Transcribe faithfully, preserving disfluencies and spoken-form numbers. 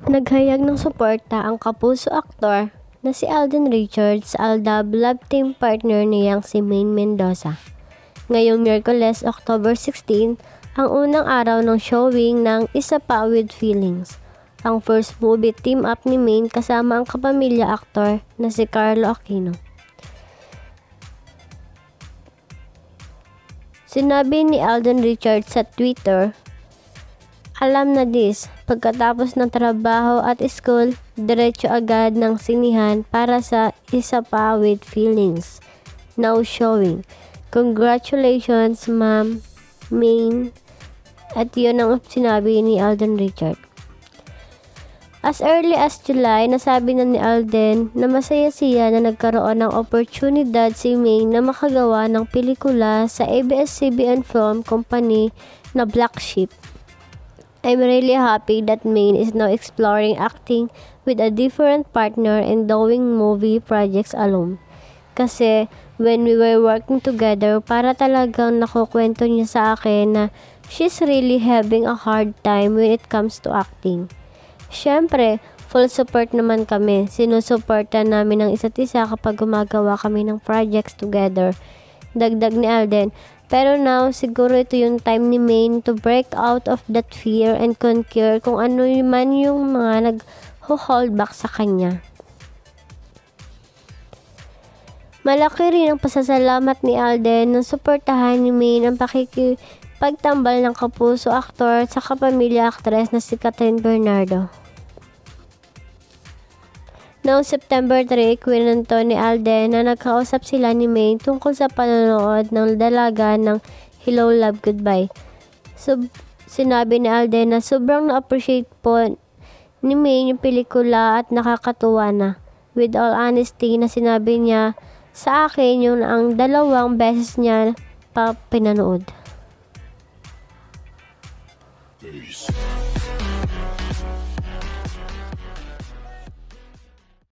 Naghayag ng suporta ang kapuso aktor na si Alden Richards sa Aldab love team partner niyang si Maine Mendoza. Ngayong Miyerkules, October sixteen, ang unang araw ng showing ng Isa Pa with Feelings, ang first movie team up ni Maine kasama ang kapamilya aktor na si Carlo Aquino. Sinabi ni Alden Richards sa Twitter, "Alam na this, pagkatapos ng trabaho at school, diretso agad ng sinihan para sa Isa Pa with Feelings. Now showing. Congratulations, Ma'am Maine." At yun ang sinabi ni Alden Richards. As early as July, nasabi na ni Alden na masaya siya na nagkaroon ng oportunidad si Maine na makagawa ng pelikula sa A B S C B N Film Company na Black Sheep. "I'm really happy that Maine is now exploring acting with a different partner and doing movie projects alone. Kasi when we were working together, para talagang nakukwento niya sa akin na she's really having a hard time when it comes to acting. Siyempre, full support naman kami. Sinusuporta namin ang isa't isa kapag gumagawa kami ng projects together." Dagdag ni Alden, "Pero now, siguro ito yung time ni Maine to break out of that fear and conquer kung ano man yung mga nag-hold back sa kanya." Malaki rin ang pasasalamat ni Alden nang suportahan ni Maine ang pakikipagtambal ng kapuso aktor sa kapamilya aktres na si Kathryn Bernardo. Noong September three, kwento ni Alden na nagkausap sila ni Maine tungkol sa panonood ng dalaga ng Hello Love Goodbye. So, sinabi ni Alden na sobrang na-appreciate po ni Maine yung pelikula at nakakatuwa na. With all honesty, na sinabi niya sa akin yung ang dalawang beses niya pa pinanood. Peace.